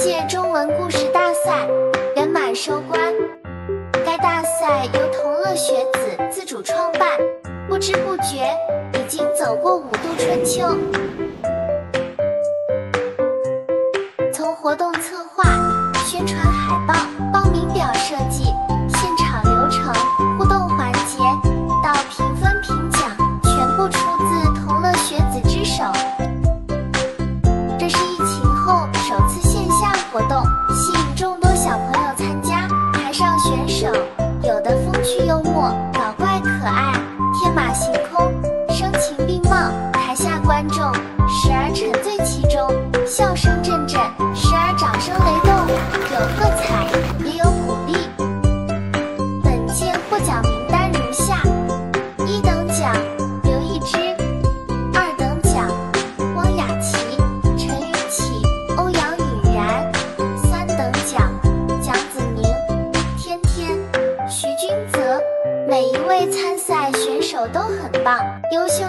届中文故事大赛圆满收官。该大赛由同乐学子自主创办，不知不觉已经走过5度春秋。从活动策划、宣传海报、报名表设计、现场流程、互动环节到评分评奖，全部出自同乐学子之手。这是疫情后首次线下活动，吸引众多小朋友参加。台上选手有的风趣幽默、搞怪可爱、天马行空、声情并茂，台下观众时而沉醉其中，笑声阵阵，时而掌声雷动，有喝彩，也有鼓励。本届获奖名单如下：1等奖刘一之，2等奖汪雅琪、陈雨绮、欧阳雨然，3等奖蒋子宁、天天、徐君泽。每一位参赛选手都很棒，优秀